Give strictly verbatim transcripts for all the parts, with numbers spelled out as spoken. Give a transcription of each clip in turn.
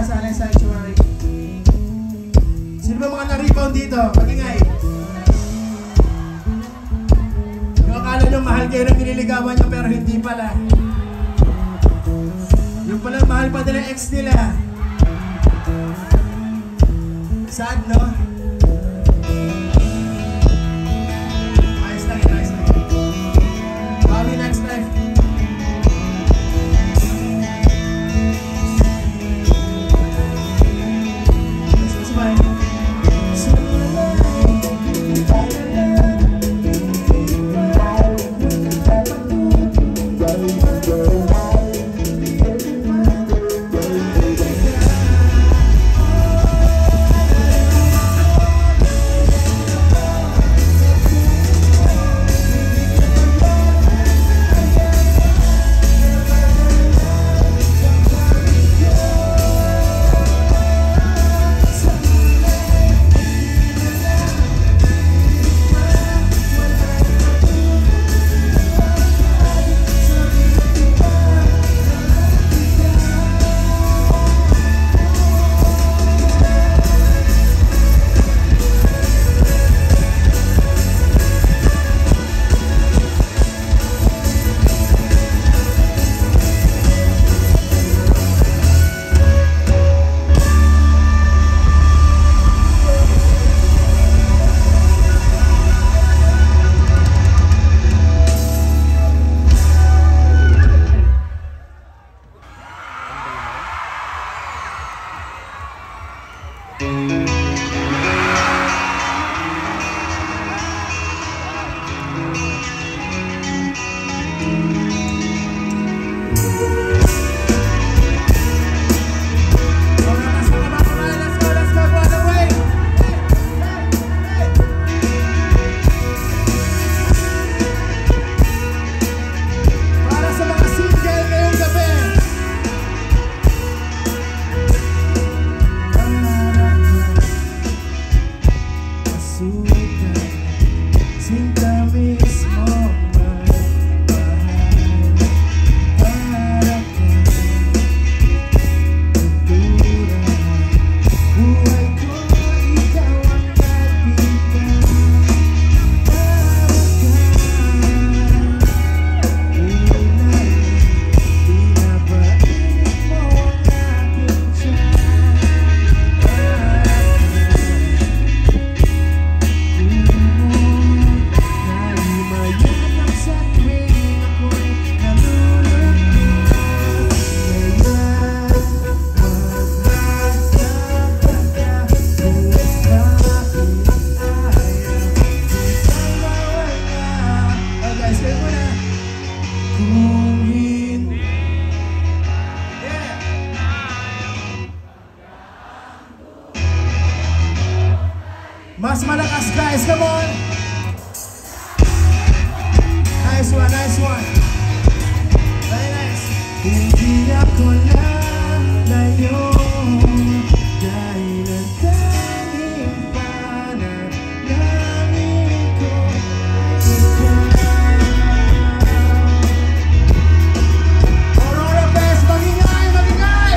sasali sa sanctuary. Sino ba mga na-rebound dito? Pag-ingay. Yung akala nyo mahal kayo ng nililigawan nyo pero hindi pala. Yung pala mahal pa nila ex nila. Sad, no? Ayos lang yun, ayos lang yun. Bobby, next life. Let's bye. Mas malakas guys, come on! Nice one, nice one. Very nice. Hindi ako lalayo dahil ang tanging panalangin ko ikaw. Aurora best, magingay, magingay!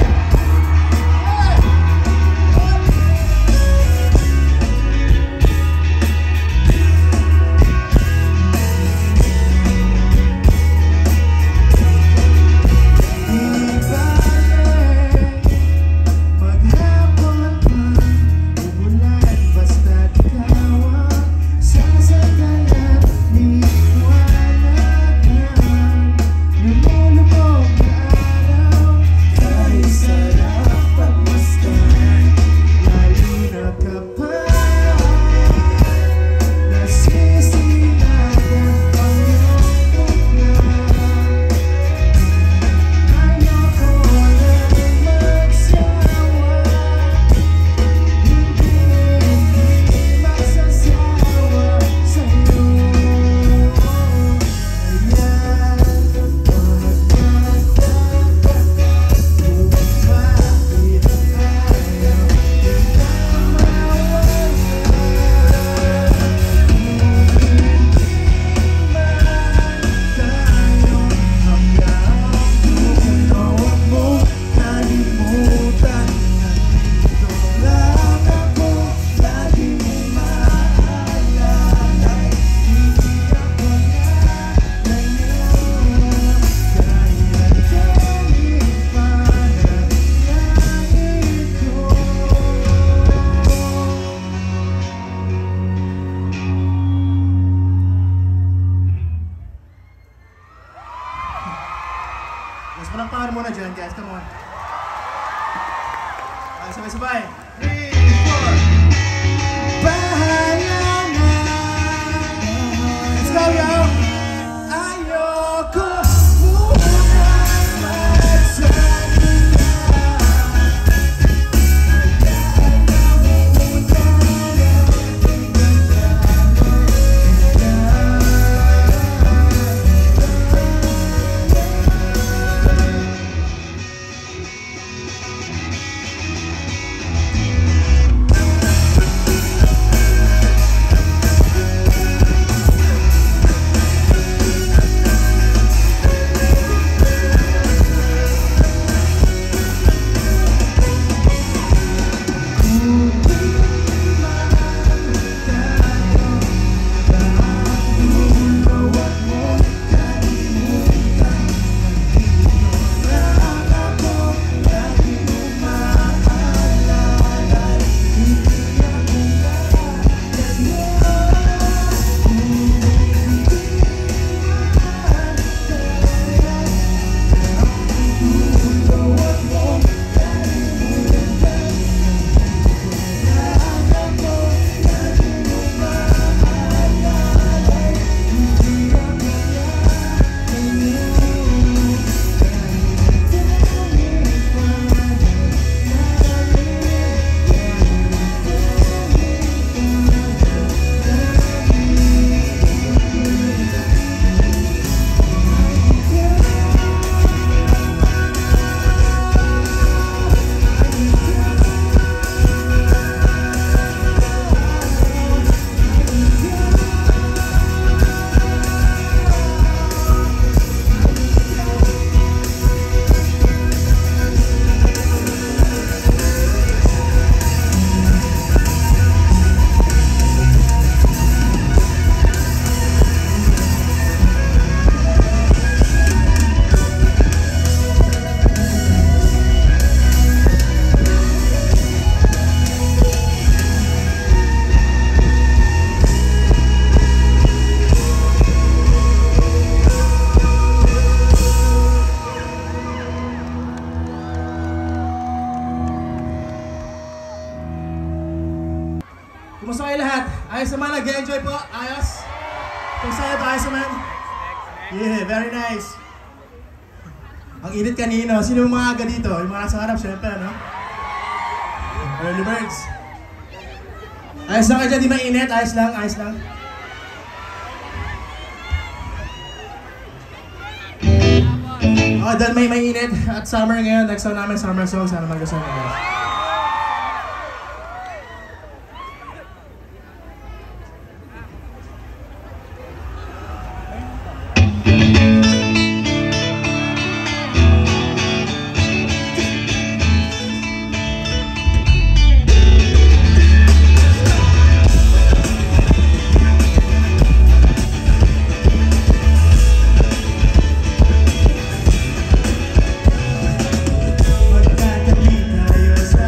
sabay. three, four. Bahala na. Let's go, yo! Ayoko muna magsabi na. Kumusta kayo lahat? Ayos naman, nag-enjoy po? Ayos? Kumusta kayo? Ayos naman? Yeah, very nice. Ang init kanino. Sino yung mga aga dito? Yung mga nasa harap, syempre, ano? Early birds. Ayos lang kayo dyan, di mainit? Ayos lang, ayos lang. Oh, dahil may mainit at summer ngayon, next song namin, summer song. Sana mag-gusto nyo. Magkatabi tayo sa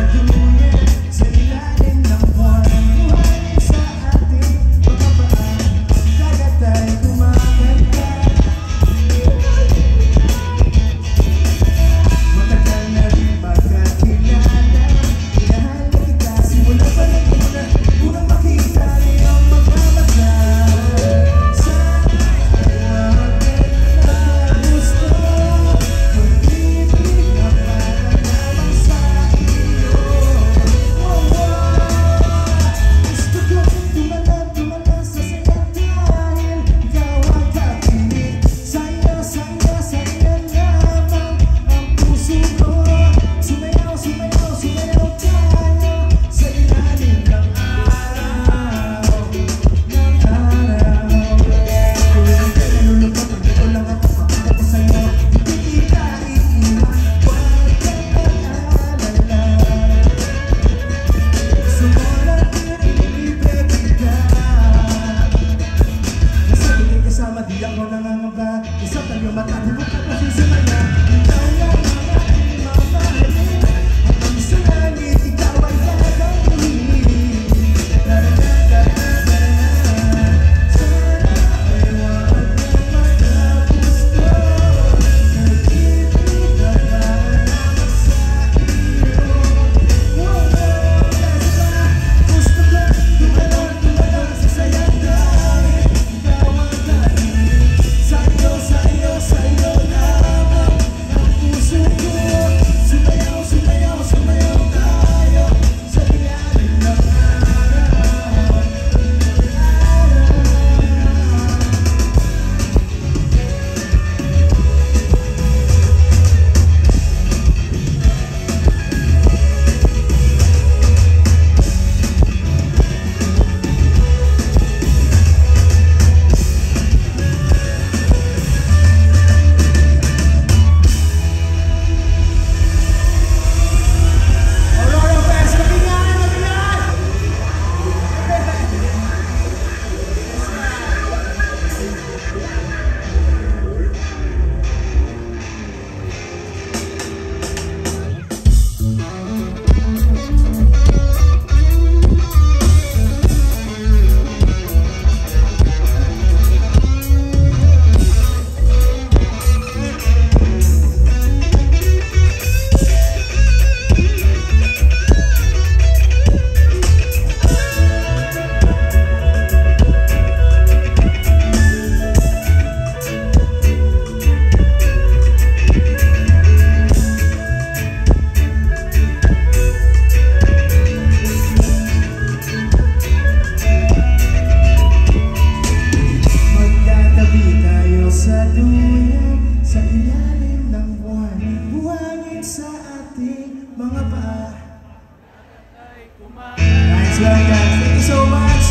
Nice one, guys. Thank you so much.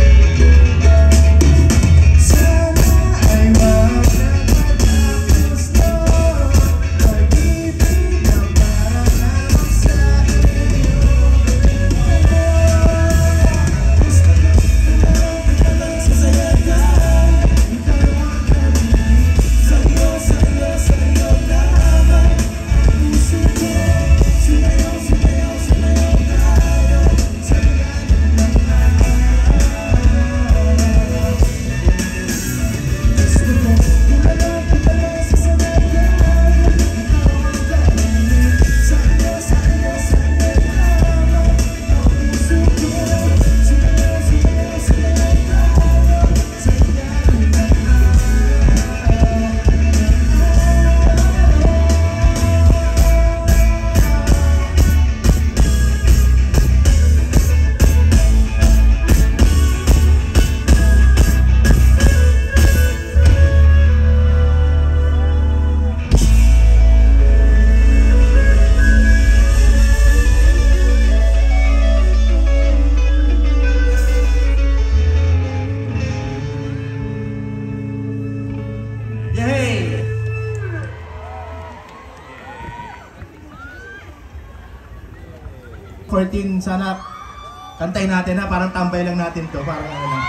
fourteen, sana kantay natin ha, parang tambay lang natin to, parang ano lang.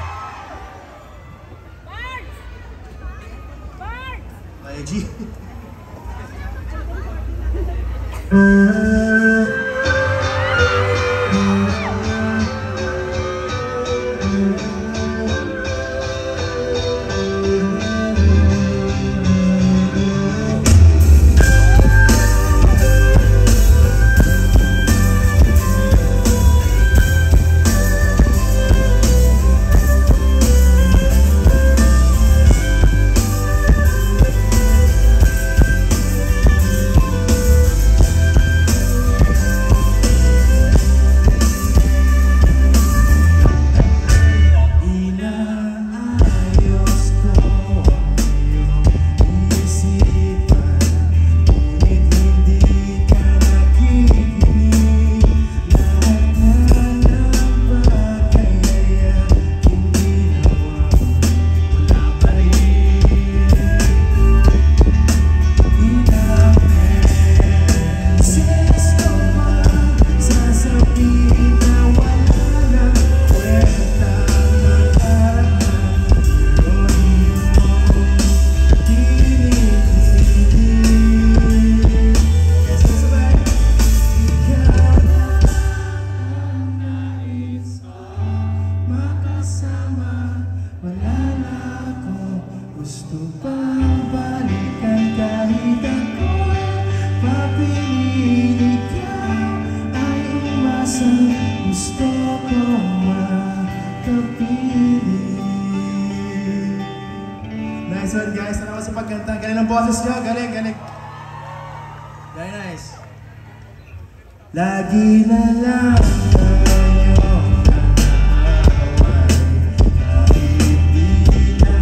Ay, G. Nice one, guys. Salamat sa pagkanta. Galing ang boses nyo. Galing, galing. Very nice. Lagi na lang tayo nakaway, kahit di na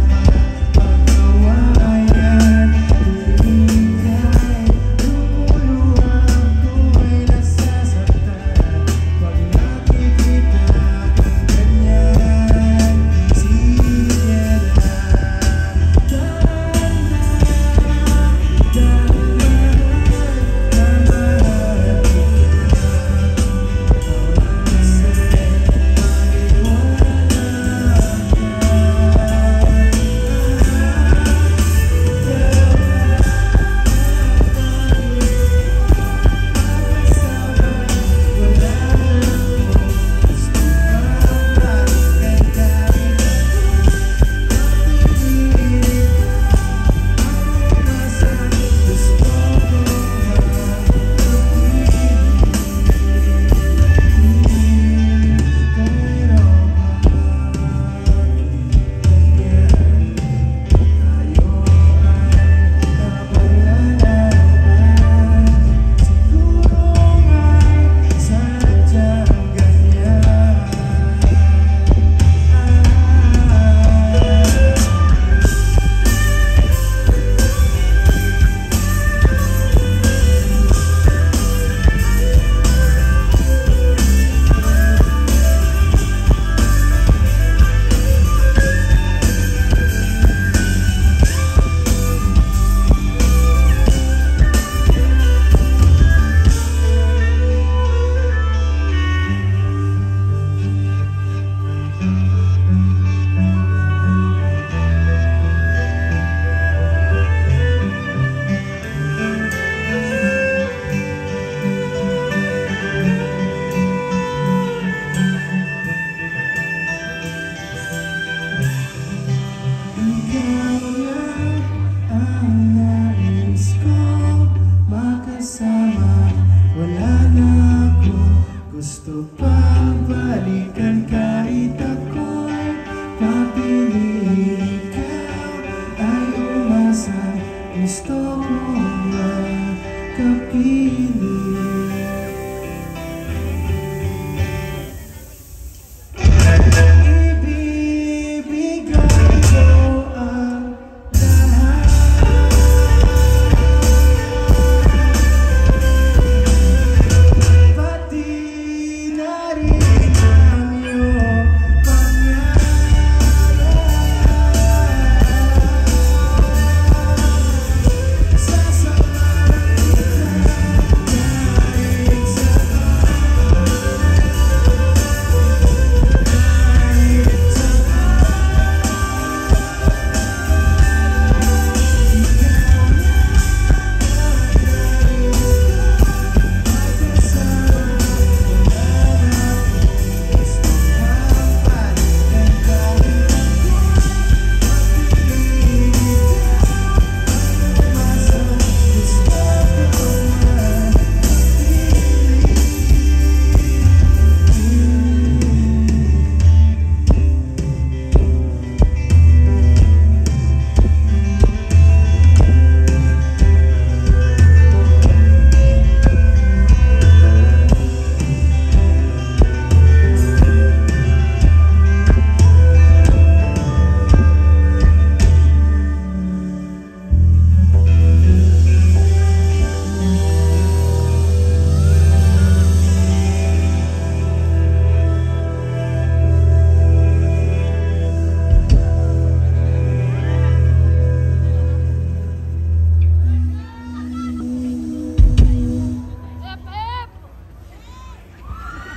mapagkawayan. Ika'y lumuluwag, ko'y nasasaktan pag nakikita kang ganyan. Sige na, dahan-dahan, dahan-dahan.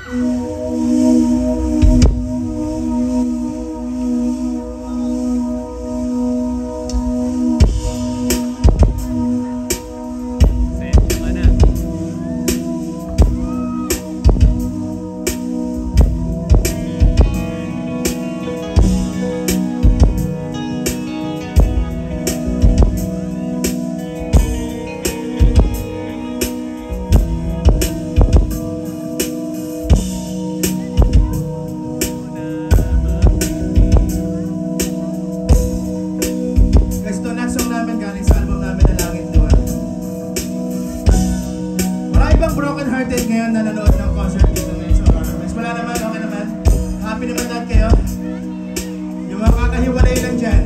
Ngayon nanonood ng concert dito ngayon sa Aurora. Wala naman, okay naman. Happy naman lahat kayo. Yung mga kakahiwalay lang dyan.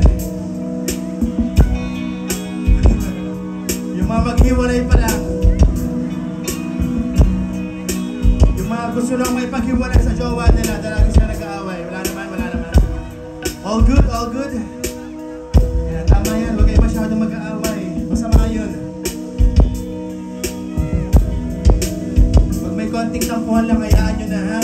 Yung mga maghiwalay pa lang. Yung mga gusto lang may paghiwalay sa jowa nila dahil sila nag-aaway. Wala naman, wala naman. All good, all good. Yan, tama yan. Huwag kayo masyadong mag-aaway. Masama yun. Konting tampuhan lang, hayaan nyo na, ha?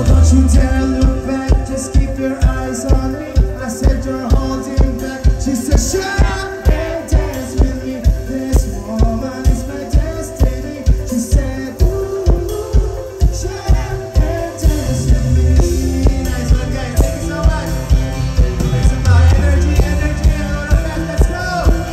don't you dare look back, just keep your eyes on me. I said you're holding back. She said shut up and dance with me. This woman is my destiny. She said ooh, shut up and dance with me. Nice one guys, thank you so much. Thanks a lot. Energy, energy, Aurora fans, let's go.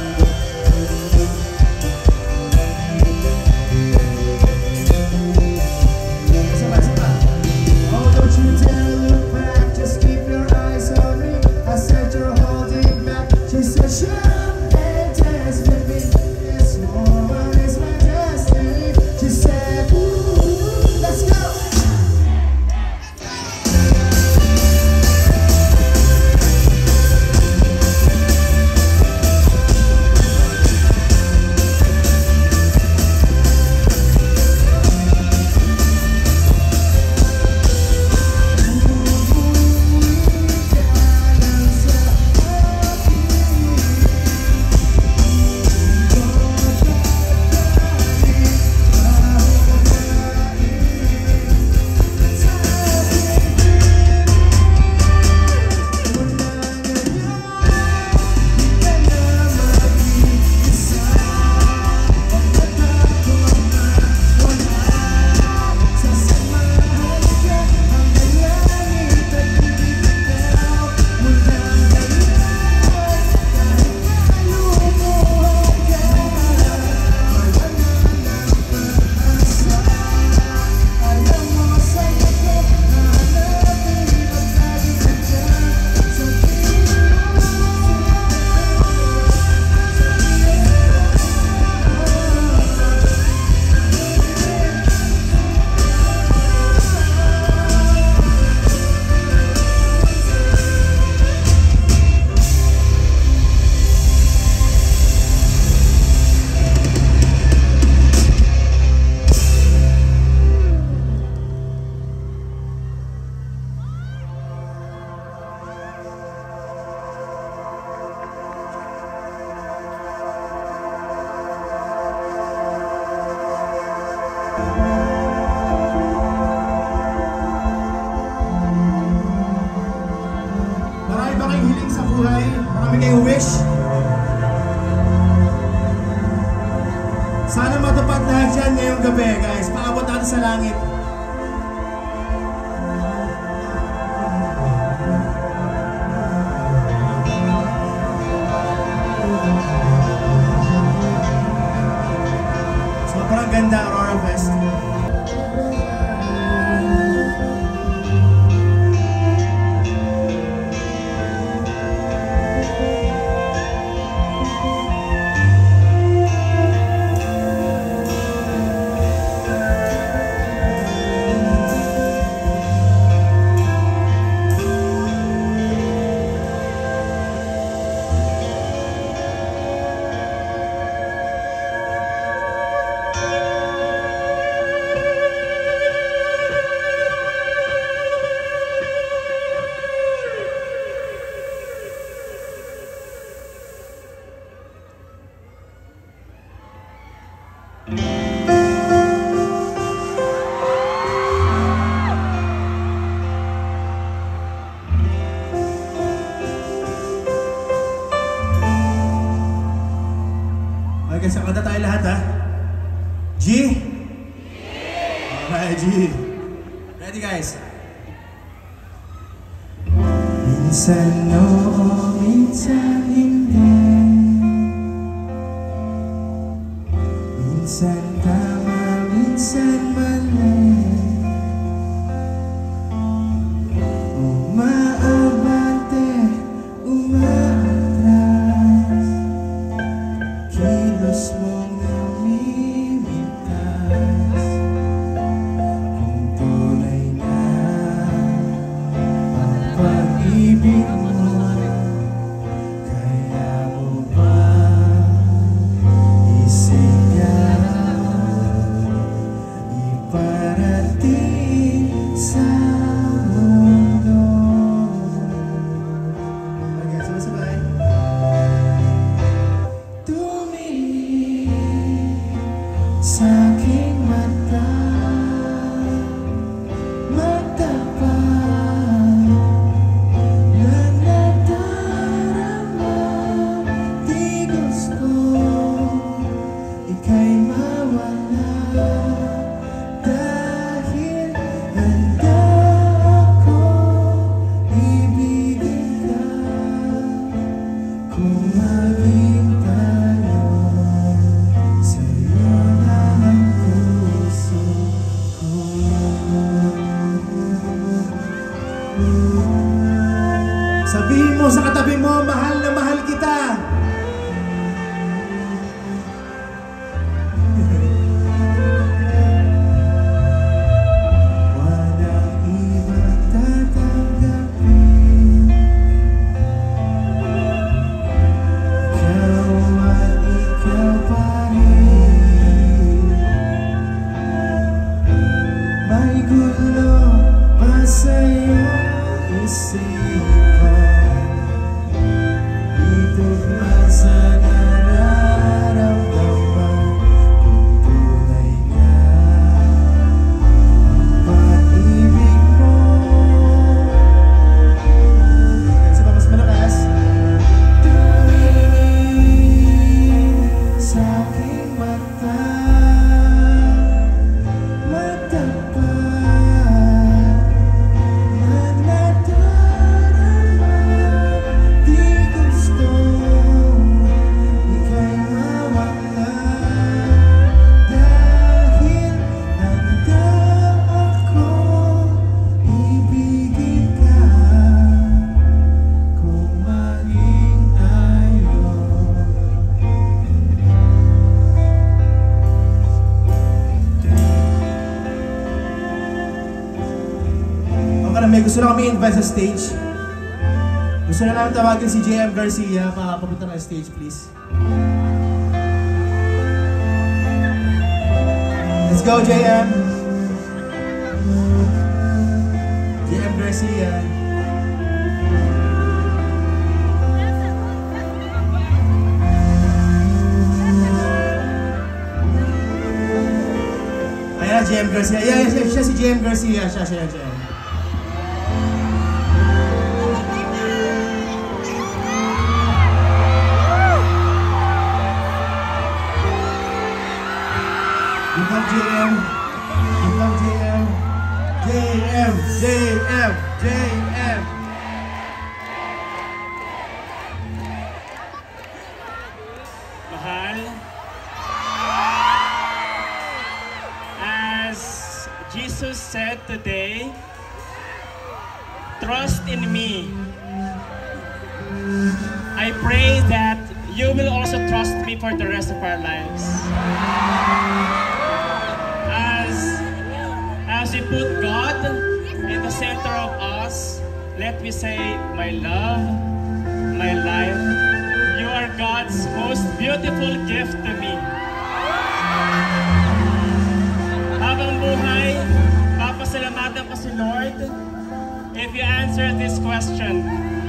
Oh, don't you dare look back, just keep your eyes on me. I said you're holding back. She said shut up and dance with me. This woman is my destiny. She said ooh, let's go. Marami ba kayong hiling sa buhay? Marami kayong wish? Sana matupad lahat yan ngayong gabi, guys. Paabot natin sa langit. Sobrang ganda, Aurora Fest. Okay, sa kanta tayo lahat ha. G? Alright, G. Ready guys? Minsan oo, minsan hindi. Minsan tama, minsan mali. Umaabante, umaatras. Kilos mong namimitas. Kung tunay na ang pag-ibig mo, kaya mo ba isigaw, iparating sa mundo? Okay, sabay-sabay. Sa aking mata, mata pa katabi mo, mahal na mahal kita. May gusto na kami invite sa stage. Gusto na namin tawagin si J M Garcia. Papunta na stage, please. Let's go, J M. J M Garcia. Ayan, J M Garcia. Ayan, siya, siya si J M Garcia. Siya, siya, siya. J M, J M, J M, J M, J M. Mahal, as Jesus said today, trust in me. I pray that you will also trust me for the rest of our lives. As we put God in the center of us, let me say, my love, my life, you are God's most beautiful gift to me. Habang buhay, papasalamatan ko si Lord if you answer this question.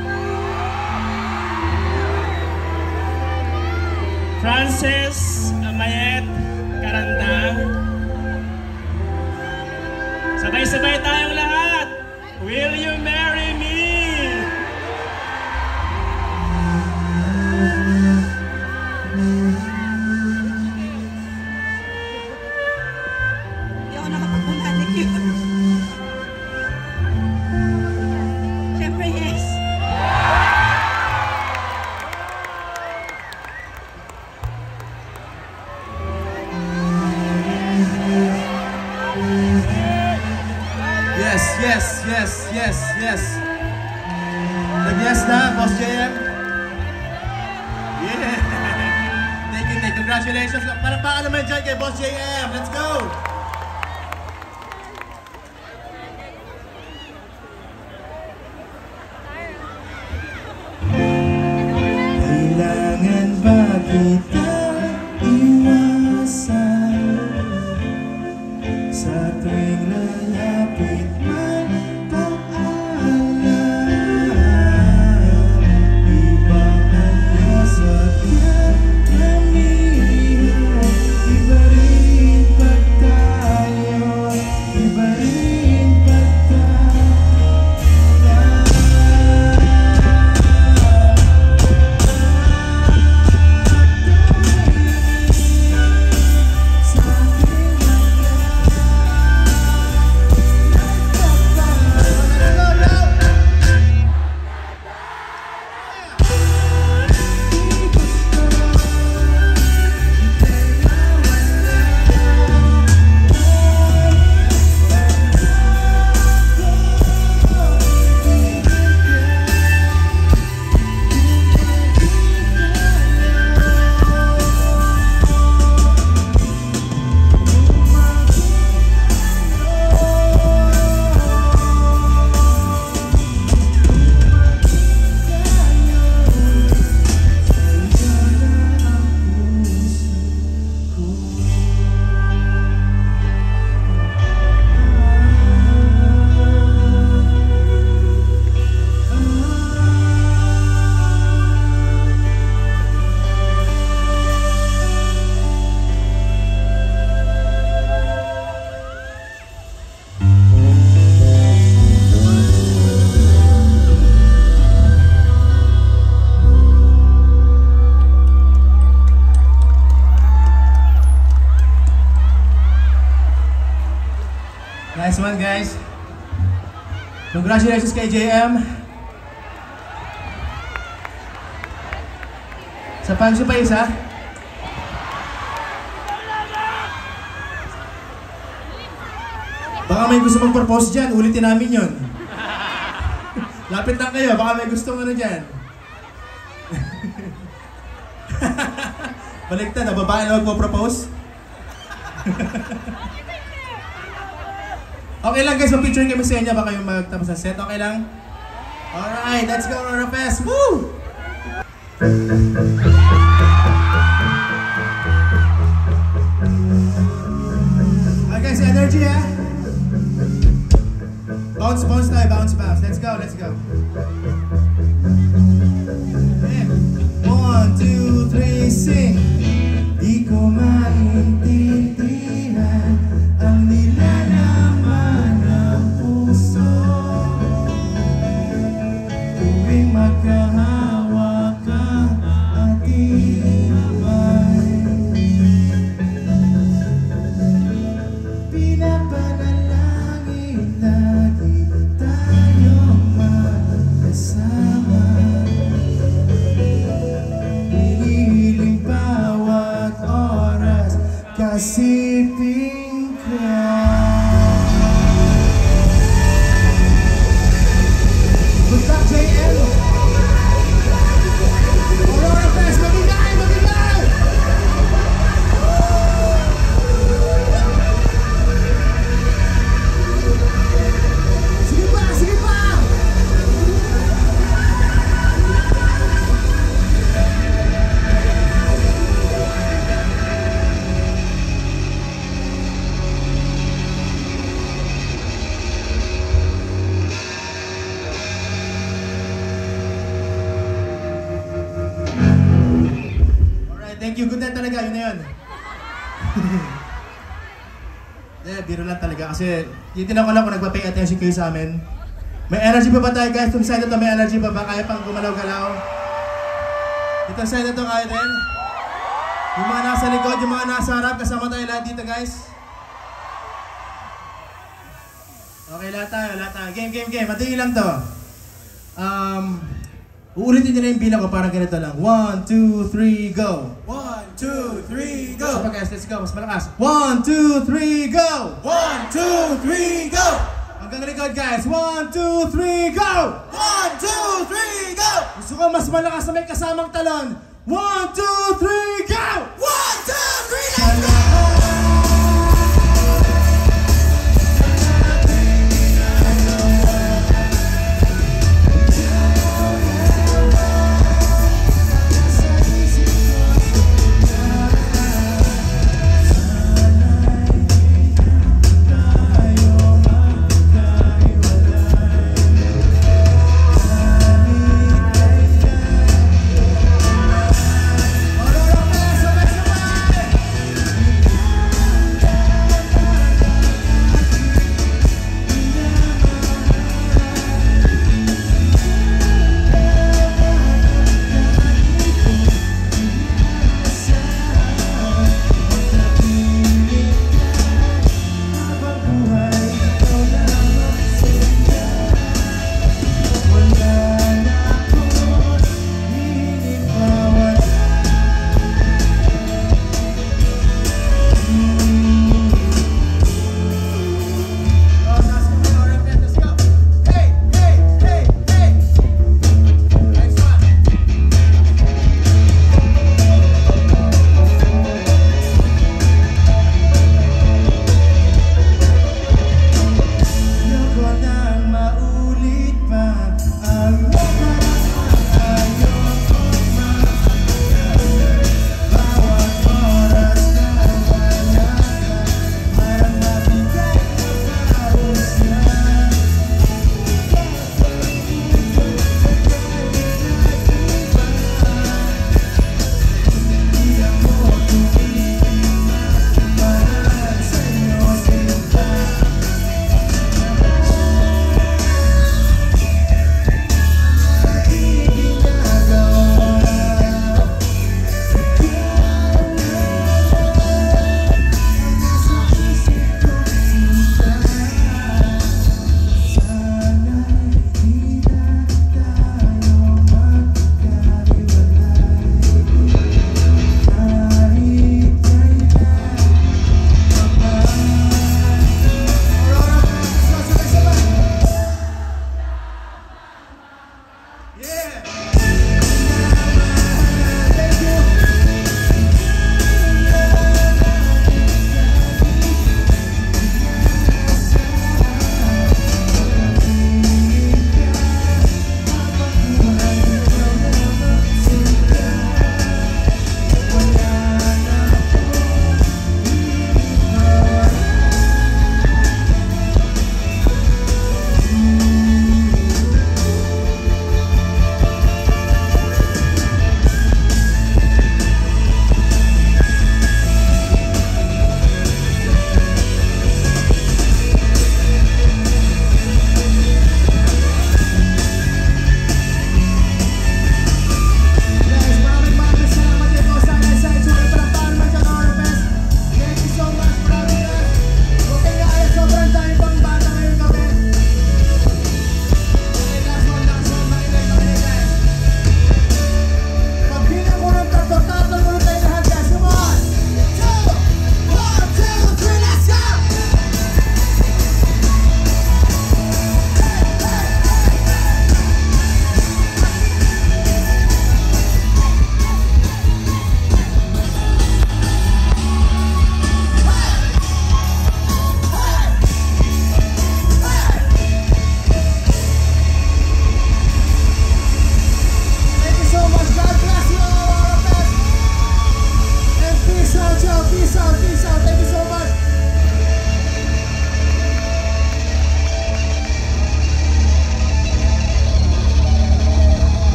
Frances Mayet Karandang. Sabay-sabay tayong lahat. Will you marry me? Hindi ako nakapagpanalig yun. Siyempre, yes. Yes, yes, yes, yes, yes. Nag-yes na, Boss J M? Yeah! Thank you, thank you. Congratulations. Para pa naman dyan kay Boss J M. Let's go! Kailangan ba kita iwasan sa tuwing lalapit? naman guys. Congratulations kay J M. Sa fans pa isa. Baka may gusto mag-propose dyan, ulitin namin yun. Lapit lang kayo, baka may gusto ano dyan. Baligtad, na babae na mag-propose? Okay lang guys, mag-picturing kami sa inyo, baka yung magtapos na set, okay lang? Alright, let's go Aurora Fest! Woo! Okay guys, energy ha? Bounce, bounce tayo, bounce, bounce. Let's go, let's go. One, two, three, sing. Di ko maintindihan ang nilalaman ng puso tuwing magkahawak ang ating kamay. Pinapanalangin lagi tayong magkasama. Hinihiling bawat oras kasiping ka. Good luck, J M! Aurora Fest, magigay, magigay! Sige pa, sige pa! Thank you, good night talaga, yun na yun. Eh, biro lang talaga kasi titignan ko lang kung nagpa-pay attention kayo sa amin. May energy pa ba tayo guys? Itong side na to, may energy pa ba? Kaya pang gumalaw-galaw? Itong side na to, kaya din? Yung mga nasa likod, yung mga nasa harap, kasama tayo lahat dito guys. Okay, lahat tayo, lahat tayo. Game, game, game. Madali lang to. Um... Uulitin nyo na yung bilang ko, parang ganito lang. One, two, three, go! One, two, three, go! Isa pa guys, let's go. Mas malakas. One, two, three, go! One, two, three, go! Hanggang likod guys. One, two, three, go! One, two, three, go! Gusto ko mas malakas na may kasamang talon. One, two, three, go!